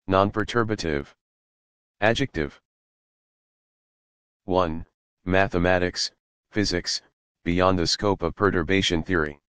Non-perturbative. Adjective. 1. Mathematics, physics, beyond the scope of perturbation theory.